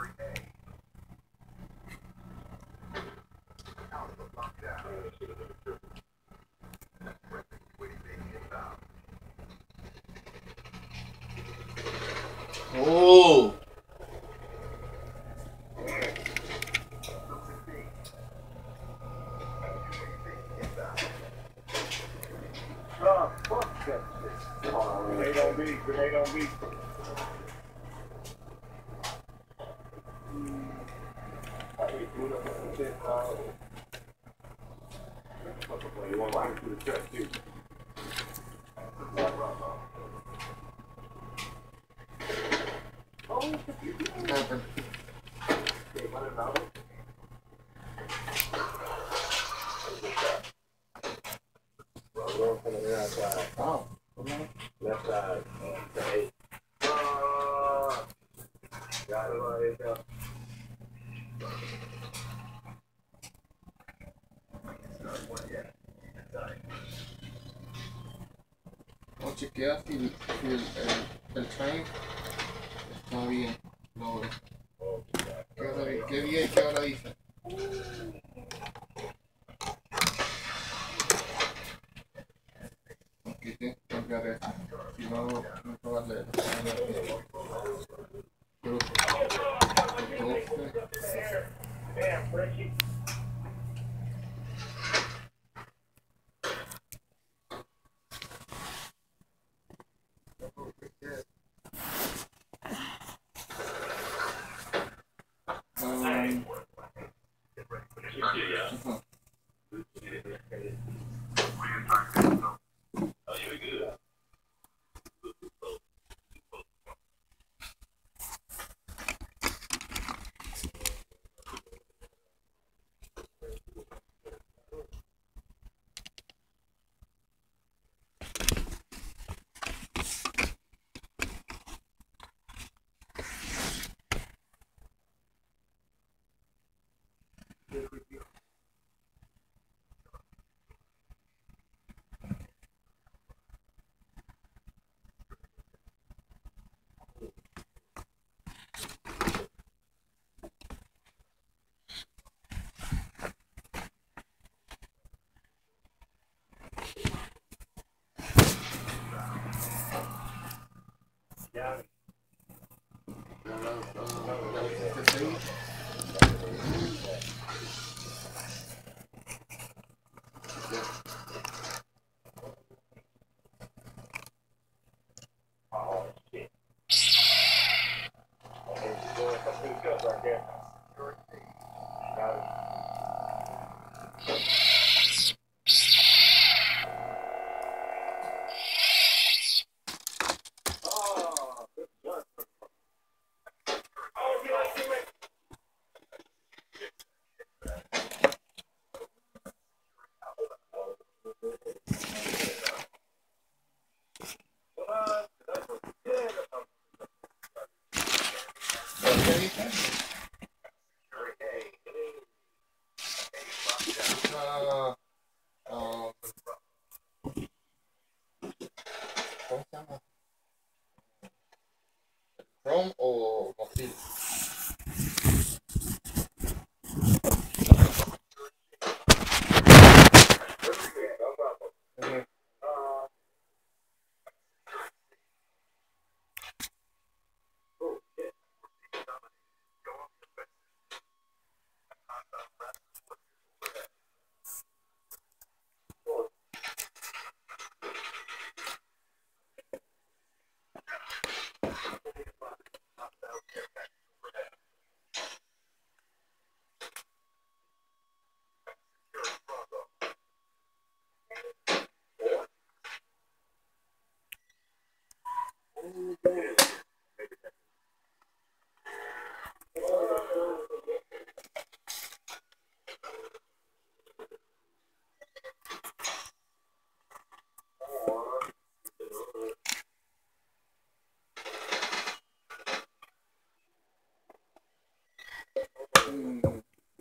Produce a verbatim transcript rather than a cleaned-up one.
Oh! Oh, fuck that shit. Grenade on me, grenade on me. I hate doing that shit. You want to line through the chest, too. Happened. Oh. Left side. Okay. Uh, got it right there. Vamos a chequear si, si el, el, el train está bien. No, ¿qué, hora- qué día y qué hora dice? Ok, tengo que cambiar esto. Si no, no puedo darle. Pero, entonces, Damn, Frenchie. um, ajá. Yeah. Ya la, ah, ya le hiciste seis. Oh, shit. Oh, he's going up to the gut right there. Got it. Oh, good shot. Oh, you like it? ¿Qué dice? Ah, ah, ¿cómo se llama? ¿Chrome o Mozilla? Ujú.